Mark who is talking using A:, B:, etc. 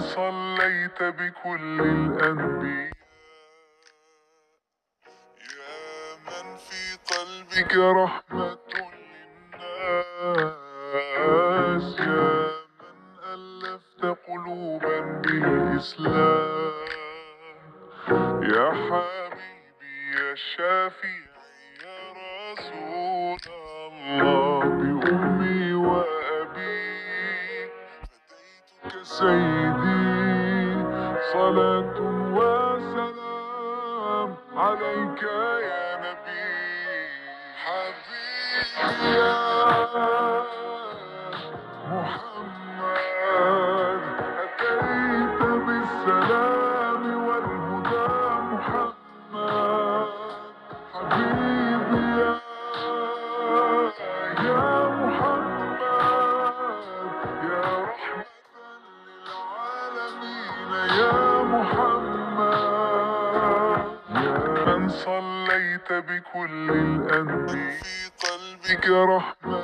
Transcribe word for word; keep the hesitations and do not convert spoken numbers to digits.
A: صليت بكل الأنبياء، يا من في قلبك رحمة للناس، يا من ألفت قلوبا بالإسلام، يا حبيبي يا شافعي يا رسول الله، بأمي وأبي فديتك سيدي، صلاة وسلام عليك يا نبي. حبيبي يا محمد، أتيت بالسلام والهدى محمد، حبيبي يا يا محمد، يا رحمة للعالمين يا محمد، يا من صليت بكل الأنبياء في قلبك رحمة